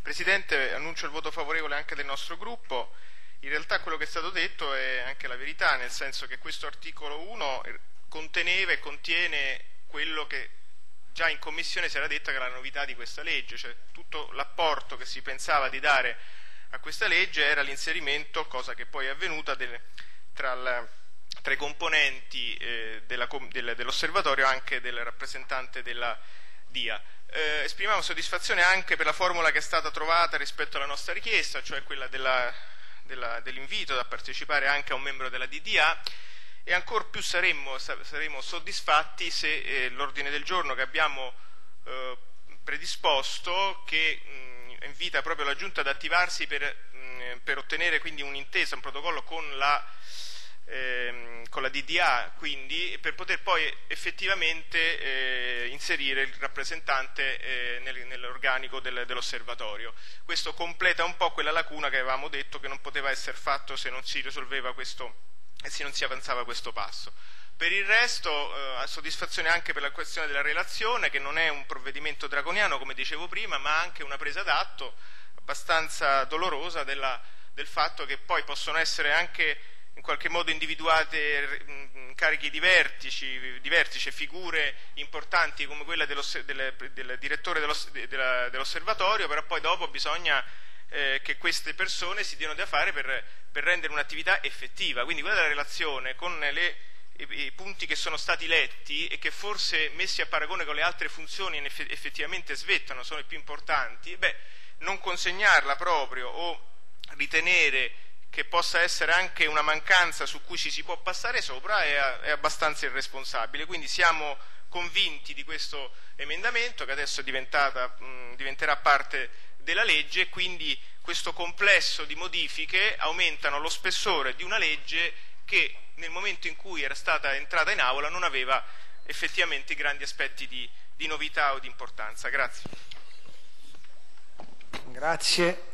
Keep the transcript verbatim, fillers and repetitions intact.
Presidente, annuncio il voto favorevole anche del nostro gruppo. In realtà quello che è stato detto è anche la verità, nel senso che questo articolo uno conteneva e contiene quello che già in Commissione si era detto che era la novità di questa legge, cioè tutto l'apporto che si pensava di dare a questa legge era l'inserimento, cosa che poi è avvenuta, del, tra, la, tra i componenti eh, della, del, dell'osservatorio anche del rappresentante della D I A. Eh, esprimiamo soddisfazione anche per la formula che è stata trovata rispetto alla nostra richiesta, cioè quella della, della, dell'invito a partecipare anche a un membro della D D A, e ancor più saremmo, saremmo soddisfatti se eh, l'ordine del giorno che abbiamo eh, predisposto, che mh, invita proprio la Giunta ad attivarsi per, mh, per ottenere quindi un'intesa, un protocollo con la Ehm, con la D D A, quindi per poter poi effettivamente eh, inserire il rappresentante eh, nel, nell'organico del, dell'osservatorio. Questo completa un po' quella lacuna che avevamo detto che non poteva essere fatto se non si risolveva questo e se non si avanzava questo passo. Per il resto, eh, soddisfazione anche per la questione della relazione, che non è un provvedimento draconiano come dicevo prima, ma anche una presa d'atto abbastanza dolorosa della, del fatto che poi possono essere anche in qualche modo individuate carichi di vertici, di vertice, figure importanti come quella dello, del, del direttore dello, della, dell'osservatorio, però poi dopo bisogna eh, che queste persone si diano da fare per, per rendere un'attività effettiva. Quindi quella della relazione con le, i, i punti che sono stati letti e che forse messi a paragone con le altre funzioni effettivamente svettano, sono i più importanti, beh, non consegnarla proprio o ritenere che possa essere anche una mancanza su cui ci si può passare sopra è, è abbastanza irresponsabile. Quindi siamo convinti di questo emendamento che adesso è diventata, mh, diventerà parte della legge, e quindi questo complesso di modifiche aumentano lo spessore di una legge che nel momento in cui era stata entrata in aula non aveva effettivamente grandi aspetti di, di novità o di importanza. Grazie. Grazie.